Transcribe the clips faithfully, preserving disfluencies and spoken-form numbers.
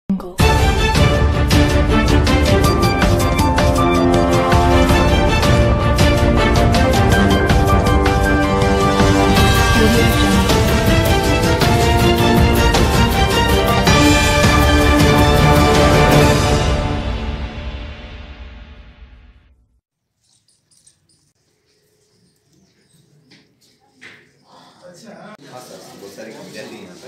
हाँ सर, बहुत सारी कंपनियाँ थी यहाँ पे।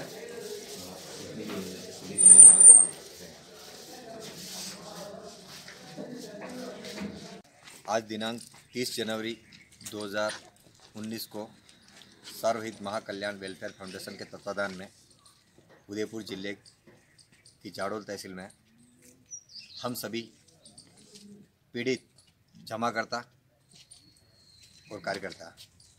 आज दिनांक तीस जनवरी दो हज़ार उन्नीस को सर्वहित महाकल्याण वेलफेयर फाउंडेशन के तत्वाधान में उदयपुर जिले की जाडोल तहसील में हम सभी पीड़ित जमाकर्ता और कार्यकर्ता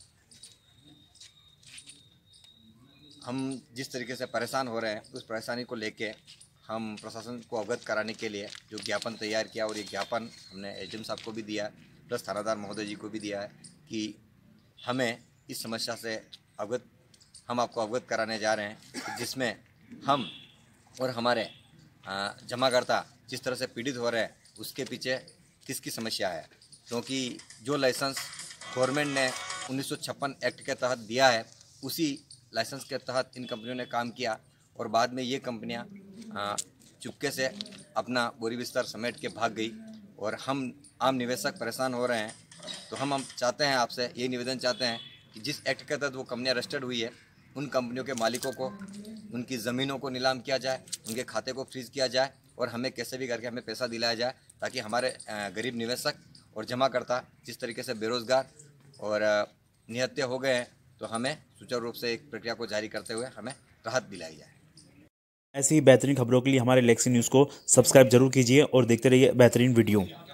हम जिस तरीके से परेशान हो रहे हैं, उस परेशानी को लेके हम प्रशासन को अवगत कराने के लिए जो ज्ञापन तैयार किया, और ये ज्ञापन हमने एसडीएम साहब को भी दिया है, प्लस थानादार महोदय जी को भी दिया है कि हमें इस समस्या से अवगत हम आपको अवगत कराने जा रहे हैं, जिसमें हम और हमारे जमाकर्ता जिस तरह से पीड़ित हो रहे हैं उसके पीछे किसकी समस्या है। क्योंकि जो लाइसेंस गवर्नमेंट ने उन्नीस सौ छप्पन एक्ट के तहत दिया है, उसी लाइसेंस के तहत इन कंपनियों ने काम किया, और बाद में ये कंपनियां चुपके से अपना बोरी बिस्तर समेट के भाग गई, और हम आम निवेशक परेशान हो रहे हैं। तो हम हम चाहते हैं, आपसे ये निवेदन चाहते हैं कि जिस एक्ट के तहत वो कंपनियां रजिस्टर्ड हुई है, उन कंपनियों के मालिकों को उनकी ज़मीनों को नीलाम किया जाए, उनके खाते को फ्रीज किया जाए, और हमें कैसे भी करके हमें पैसा दिलाया जाए, ताकि हमारे गरीब निवेशक और जमाकर्ता जिस तरीके से बेरोज़गार और निहत्थे हो गए हैं, तो हमें सुचारू रूप से एक प्रक्रिया को जारी करते हुए हमें राहत दिलाई जाए। ऐसी ही बेहतरीन खबरों के लिए हमारे लेक्सी न्यूज़ को सब्सक्राइब जरूर कीजिए और देखते रहिए बेहतरीन वीडियो।